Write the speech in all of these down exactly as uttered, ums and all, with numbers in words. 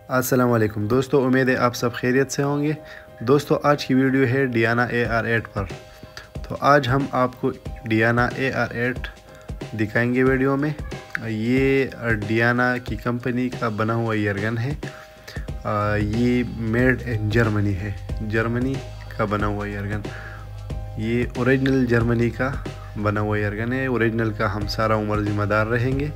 अस्सलाम वालेकुम दोस्तों, उम्मीद है आप सब खैरियत से होंगे। दोस्तों आज की वीडियो है डियाना ए आर एट पर। तो आज हम आपको डियाना ए आर एट दिखाएंगे वीडियो में। ये डियाना की कंपनी का बना हुआ ईयरगन है। ये मेड इन जर्मनी है, जर्मनी का बना हुआ ईयरगन। ये ओरिजिनल जर्मनी का बना हुआ ईयरगन है। ओरिजिनल का हम सारा उम्र ज़िम्मेदार रहेंगे।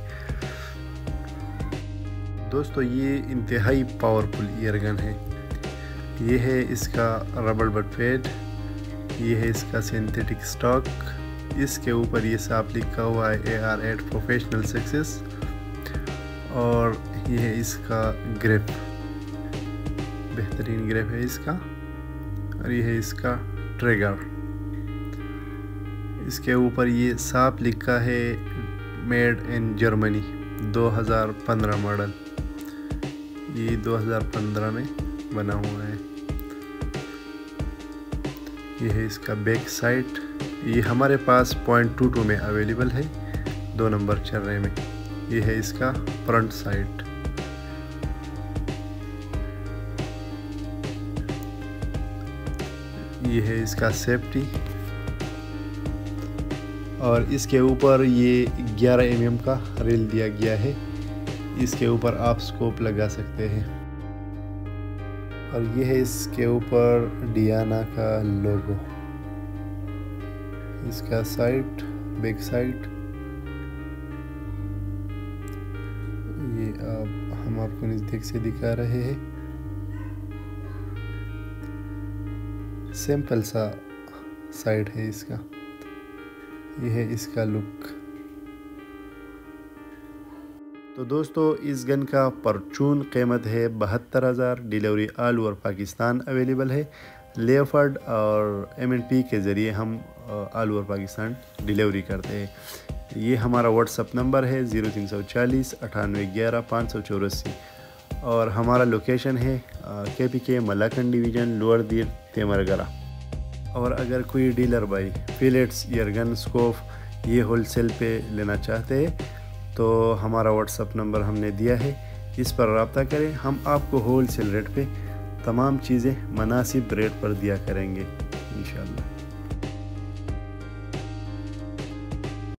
दोस्तों ये इंतहाई पावरफुल ईयरगन है। ये है इसका रबर बट पैड, ये है इसका सिंथेटिक स्टॉक। इसके ऊपर ये साफ लिखा हुआ है A R eight professional success. और ये है इसका ग्रिप, बेहतरीन ग्रिप है इसका। और ये है इसका ट्रिगर। इसके ऊपर ये साफ लिखा है मेड इन जर्मनी दो हज़ार पंद्रह मॉडल। ये दो हज़ार पंद्रह में बना हुआ है। ये है इसका बैक साइड। ये हमारे पास पॉइंट टू टू में अवेलेबल है, दो नंबर चर्रे में। ये है इसका फ्रंट साइड। ये है इसका सेफ्टी। और इसके ऊपर ये ग्यारह एम एम का रेल दिया गया है। इसके ऊपर आप स्कोप लगा सकते हैं। और ये है इसके ऊपर डियाना का लोगो। इसका साइड, बैक साइड, ये आप हम आपको नज़दीक से दिखा रहे हैं। सिंपल सा साइड है इसका। ये है इसका लुक। तो दोस्तों इस गन का परचून कीमत है बहत्तर हज़ार। Delivery all over Pakistan available है। लेफर्ड और एम एन पी के ज़रिए हम ऑल ओवर पाकिस्तान डिलीवरी करते हैं। ये हमारा व्हाट्सअप नंबर है ज़ीरो तीन सौ चालीस अठानवे ग्यारह पाँच सौ चौरासी। और हमारा लोकेशन है के पी के मलाकन डिवीज़न, लोअर दीर, तेमरगरा। और अगर कोई डीलर भाई फिलेट्स, ईयरगन, स्कोप ये होलसेल पे लेना चाहते हैं तो हमारा व्हाट्सअप नंबर हमने दिया है, इस पर रब्ता करें। हम आपको होलसेल रेट पे तमाम चीज़ें मुनासिब रेट पर दिया करेंगे इंशाअल्लाह।